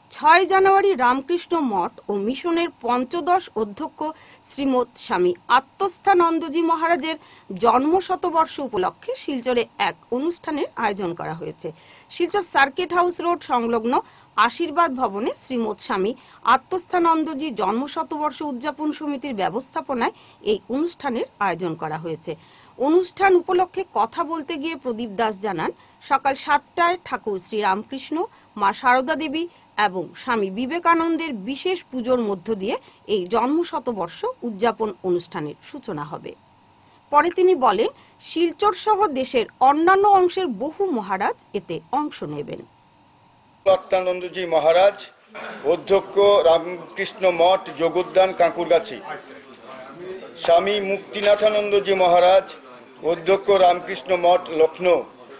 6 জানুয়ারি রামকৃষ্ণ মঠ ও মিশনের পঞ্চদশ অধ্যক্ষ শ্রীমৎ স্বামী আত্মস্থানন্দজি মহারাজের জন্মশতবর্ষ উপলক্ষে শিলচরে এক অনুষ্ঠানের আয়োজন করা হয়েছে। শিলচর সার্কিট হাউস রোড সংলগ্ন আশীর্বাদ ভবনে শ্রীমৎ স্বামী আত্মস্থানন্দজি জন্মশতবর্ষ উদযাপন সমিতির ব্যবস্থাপনায় এই অনুষ্ঠানের আয়োজন করা হয়েছে। অনুষ্ঠান উপলক্ষে কথা বলতে গিয়ে প্রদীপ দাস জানান, সকাল 7টায় ঠাকুর শ্রী রামকৃষ্ণ, মা শারদা দেবী এবং স্বামী বিবেকানন্দের বিশেষ পুজোর মধ্য দিয়ে এই জন্মশতবর্ষ উদযাপন অনুষ্ঠানের সূচনা হবে। পরে তিনি বলেন, শিলচর সহ দেশের অন্যান্য অংশের বহু মহারাজ এতে অংশ নেবেন। আত্মানন্দজি মহারাজ, অধ্যক্ষ রামকৃষ্ণ মঠ, যোগোদ্যান, কাঁকুরগাছি। স্বামী মুক্তিনাথানন্দজি মহারাজ, অধ্যক্ষ রামকৃষ্ণ মঠ, লখনৌ।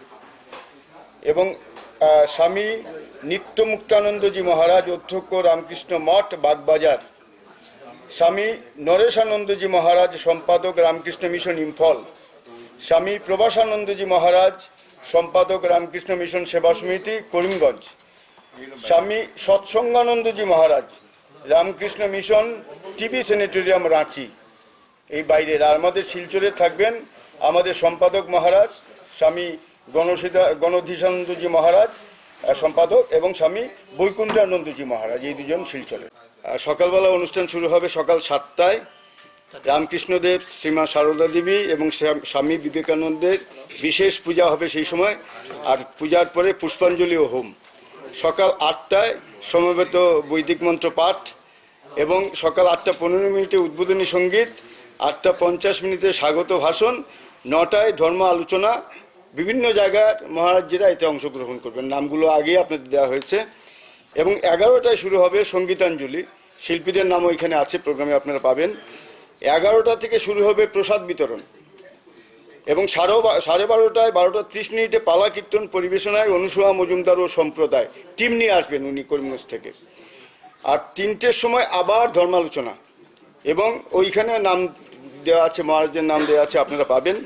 এবং স্বামী নিত্যমুক্তানন্দজি মহারাজ, অধ্যক্ষ রামকৃষ্ণ মঠ, বাগবাজার। স্বামী নরেশানন্দজি মহারাজ, সম্পাদক রামকৃষ্ণ মিশন, ইম্ফল। স্বামী প্রভাসানন্দজি মহারাজ, সম্পাদক রামকৃষ্ণ মিশন সেবা সমিতি, Karimganj. Swami Satsanganandaji Maharaj, Ramakrishna Mission, TB sanatorium, Ranchi. এই বাইরের আর আমাদের শিলচরে থাকবেন আমাদের সম্পাদক মহারাজ স্বামী গণধীশানন্দজি মহারাজ, সম্পাদক, এবং স্বামী বৈকুণ্ঠানন্দজি মহারাজ, এই দুজন শিলচরে। সকালবেলা অনুষ্ঠান শুরু হবে সকাল 7টায়। রামকৃষ্ণদেব, শ্রীমা শারদা দেবী এবং স্বামী বিবেকানন্দের বিশেষ পূজা হবে সেই সময়। আর পূজার পরে পুষ্পাঞ্জলি ও হোম। সকাল 8টায় সমবেত বৈদিক মন্ত্র পাঠ এবং সকাল 8:15 উদ্বোধনী সঙ্গীত, 8:50 স্বাগত ভাষণ, 9টায় ধর্ম আলোচনা। বিভিন্ন জায়গার মহারাজেরা এতে অংশগ্রহণ করবেন, নামগুলো আগে আপনাদের দেওয়া হয়েছে। এবং 11টায় শুরু হবে সঙ্গীতাঞ্জলি, শিল্পীদের নামও এখানে আছে, প্রোগ্রামে আপনারা পাবেন। 11টা থেকে শুরু হবে প্রসাদ বিতরণ এবং 12:30টায় 12:30 পালা কীর্তন পরিবেশনায় অনুসূয়া মজুমদার ও সম্প্রদায় টিম নিয়ে আসবেন উনি করিমগঞ্জ থেকে। আর 3টের সময় আবার ধর্মালোচনা এবং ওইখানে নাম দেওয়া আছে, মহারাজের নাম দেওয়া আছে, আপনারা পাবেন।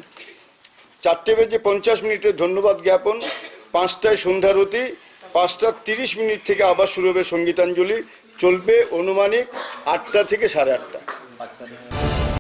4:50 ধন্যবাদ জ্ঞাপন। 5টায় সন্ধ্যারতি। 5:30 থেকে আবার শুরু হবে সঙ্গীতাঞ্জলি, চলবে অনুমানিক 8টা থেকে 8:30।